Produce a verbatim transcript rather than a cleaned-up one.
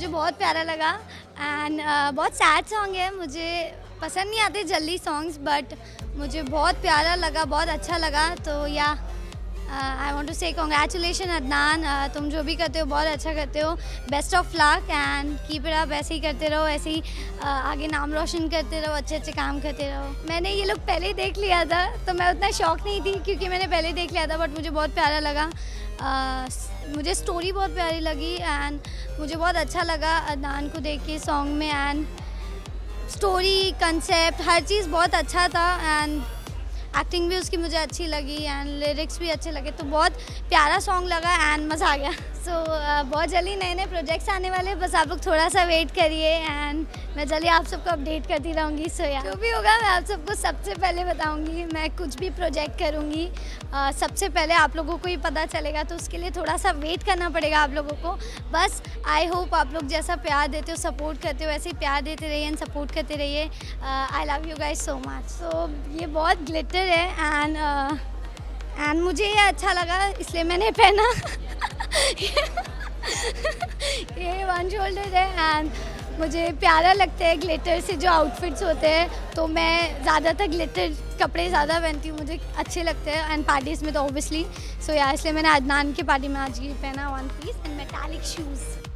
मुझे बहुत प्यारा लगा एंड uh, बहुत सैड सॉन्ग है, मुझे पसंद नहीं आते जल्दी सॉन्ग्स, बट मुझे बहुत प्यारा लगा, बहुत अच्छा लगा। तो या I want to say congratulation Adnan, uh, तुम जो भी करते हो बहुत अच्छा करते हो, best of luck and keep it up, ऐसे ही करते रहो, ऐसे ही uh, आगे नाम रोशन करते रहो, अच्छे अच्छे काम करते रहो। मैंने ये लोग पहले ही देख लिया था तो मैं उतना शौक नहीं थी क्योंकि मैंने पहले ही देख लिया था, बट मुझे बहुत प्यारा लगा। uh, मुझे स्टोरी बहुत प्यारी लगी एंड मुझे बहुत अच्छा लगा अदनान को देख के सॉन्ग में, एंड स्टोरी कंसेप्ट हर चीज़ बहुत अच्छा था एंड एक्टिंग भी उसकी मुझे अच्छी लगी एंड लिरिक्स भी अच्छे लगे, तो बहुत प्यारा सॉन्ग लगा एंड मज़ा आ गया। सो so, uh, बहुत जल्दी नए नए प्रोजेक्ट्स आने वाले हैं, बस आप लोग थोड़ा सा वेट करिए एंड मैं जल्दी आप सबको अपडेट करती रहूँगी। सो या जो भी होगा मैं आप सबको सबसे पहले बताऊँगी। मैं कुछ भी प्रोजेक्ट करूँगी uh, सबसे पहले आप लोगों को ही पता चलेगा, तो उसके लिए थोड़ा सा वेट करना पड़ेगा आप लोगों को। बस आई होप आप लोग जैसा प्यार देते हो, सपोर्ट करते हो, ऐसे ही प्यार देते रहिए एंड सपोर्ट करते रहिए। I love you guys so much. So ये बहुत ग्लिटर है एंड एंड uh, मुझे ये अच्छा लगा इसलिए मैंने पहना। ये वन शोल्डर है एंड मुझे प्यारा लगता है ग्लिटर से जो आउटफिट्स होते हैं, तो मैं ज़्यादातर ग्लिटर कपड़े ज़्यादा पहनती हूँ, मुझे अच्छे लगते हैं एंड पार्टीज़ में तो ऑब्वियसली। सो या इसलिए मैंने अदनान की पार्टी में आज ये पहना one piece and metallic shoes.